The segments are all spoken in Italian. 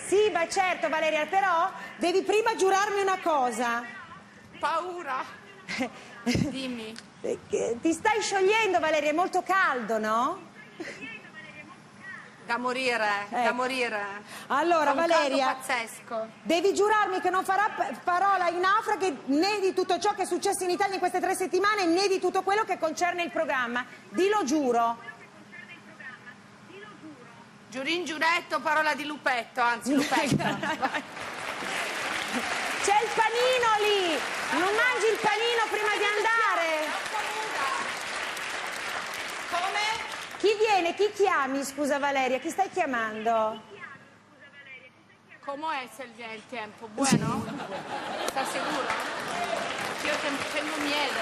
Sì, ma certo Valeria, però devi prima giurarmi una cosa. Paura. Dimmi. Ti stai sciogliendo Valeria, è molto caldo, no? Da morire, da morire. Allora Fa un Valeria, caldo pazzesco. devi giurarmi che non farà parola in naufraghi né di tutto ciò che è successo in Italia in queste 3 settimane né di tutto quello che concerne il programma. Dillo giuro. Giurin giuretto, parola di lupetto, anzi lupetto. C'è il panino lì! Non mangi il panino prima di andare! Come? Chi viene? Chi chiami? Scusa Valeria, chi stai chiamando? ¿Cómo es el tiempo? Bueno? ¿Estás seguro? Io tengo miedo.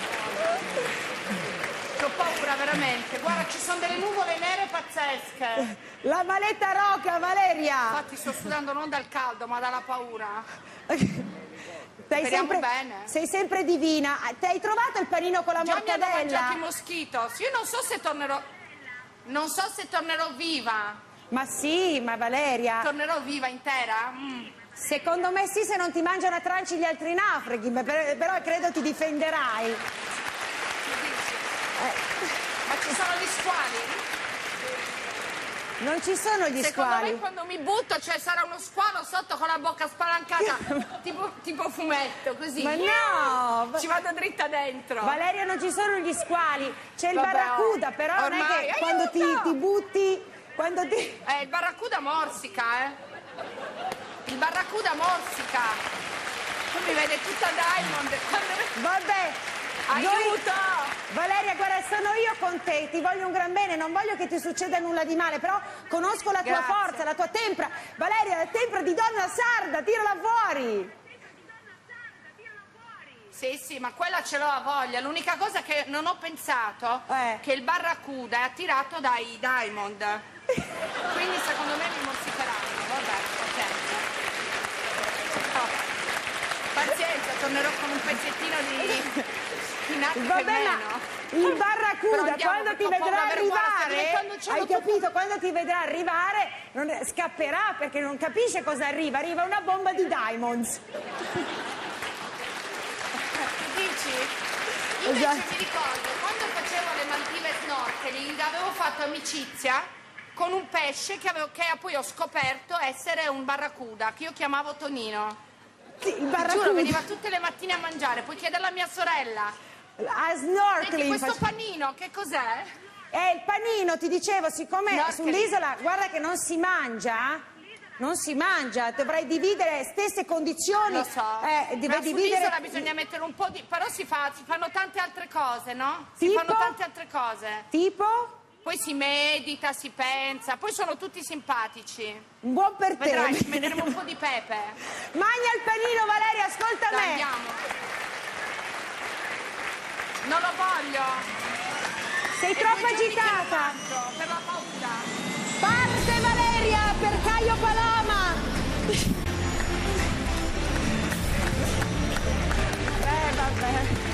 Ho paura veramente. Guarda, ci sono delle nuvole nere pazzesche. La maletta roca, Valeria! Infatti sto sudando non dal caldo, ma dalla paura. Speriamo bene. Sei sempre divina. Ti hai trovato il panino con la Già mi hanno mortadella? mangiato i moschitos. Io non so se tornerò... Non so se tornerò viva. Ma sì, ma Valeria... Tornerò viva intera? Secondo me sì, se non ti mangiano a tranci gli altri naufraghi, però credo ti difenderai. Ma ci sono gli squali? Non ci sono gli Secondo squali. me quando mi butto, cioè sarà uno squalo sotto con la bocca spalancata, tipo fumetto, così. Ma no! Ci vado dritta dentro. Valeria, non ci sono gli squali, c'è il Vabbè, barracuda, però non è ormai, che quando ti butti... Quando ti... il barracuda morsica, Il barracuda morsica. Tu mi vedi tutta Diamond. Vabbè, Aiuto! Valeria, guarda, sono io con te, ti voglio un gran bene, non voglio che ti succeda nulla di male, però conosco la tua Grazie. forza, la tua tempra. Valeria, la tempra di donna sarda, tirala fuori! Sì, ma quella ce l'ho a voglia. L'unica cosa che non ho pensato è che il barracuda è attirato dai Diamond. Quindi secondo me mi morsicheranno. Vabbè, pazienza, tornerò con un pezzettino di nacca Vabbè, meno. il barracuda quando ti vedrà arrivare, hai capito? Quando ti vedrà arrivare scapperà perché non capisce cosa arriva, arriva una bomba di Diamonds. Dici? Invece mi ricordo, quando facevo le Maldive snorkeling, avevo fatto amicizia con un pesce che poi ho scoperto essere un barracuda, che io chiamavo Tonino. Sì, il barracuda. Giuro, veniva tutte le mattine a mangiare, puoi chiederla a mia sorella. A snorkeling. Senti, questo panino, che cos'è? Il panino, ti dicevo, siccome Snorkeling. sull'isola, guarda che non si mangia, dovrai dividere stesse condizioni. Lo so, ma sull'isola dividere... bisogna mettere un po' di... però si fanno tante altre cose, no? Tipo? Si fanno tante altre cose. Tipo? Poi si medita, si pensa, poi sono tutti simpatici. Un buon per te. Vedrai, ci metteremo un po' di pepe. Magna il panino, Valeria, ascolta Dai, me. andiamo. Non lo voglio. Sei troppo agitata. Per la paura. Parte Valeria per Caio Paloma. Vabbè.